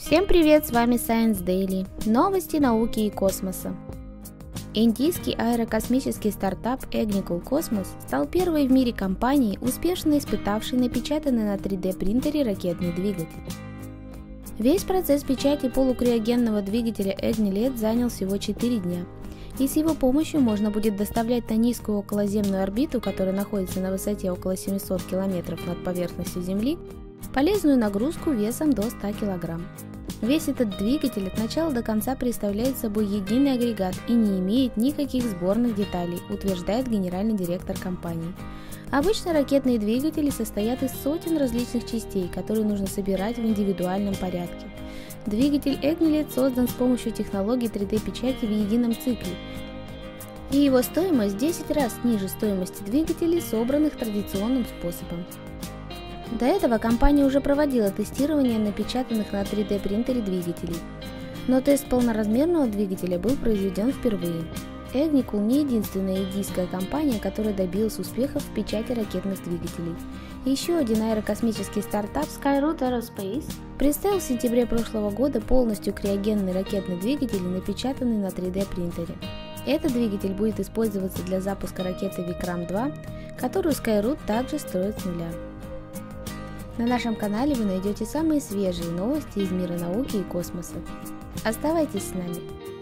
Всем привет, с вами Science Daily. Новости науки и космоса. Индийский аэрокосмический стартап Agnikul Cosmos стал первой в мире компанией, успешно испытавшей напечатанный на 3D принтере ракетный двигатель. Весь процесс печати полукриогенного двигателя Agni-LED занял всего 4 дня, и с его помощью можно будет доставлять на низкую околоземную орбиту, которая находится на высоте около 700 км над поверхностью Земли, полезную нагрузку весом до 100 кг. Весь этот двигатель от начала до конца представляет собой единый агрегат и не имеет никаких сборных деталей, утверждает генеральный директор компании. Обычно ракетные двигатели состоят из сотен различных частей, которые нужно собирать в индивидуальном порядке. Двигатель Agni-LED создан с помощью технологии 3D-печати в едином цикле, и его стоимость в 10 раз ниже стоимости двигателей, собранных традиционным способом. До этого компания уже проводила тестирование напечатанных на 3D принтере двигателей, но тест полноразмерного двигателя был произведен впервые. Agnikul не единственная индийская компания, которая добилась успехов в печати ракетных двигателей. Еще один аэрокосмический стартап Skyroot Aerospace представил в сентябре прошлого года полностью криогенный ракетный двигатель, напечатанный на 3D принтере. Этот двигатель будет использоваться для запуска ракеты Vikram-2, которую Skyroot также строит с нуля. На нашем канале вы найдете самые свежие новости из мира науки и космоса. Оставайтесь с нами!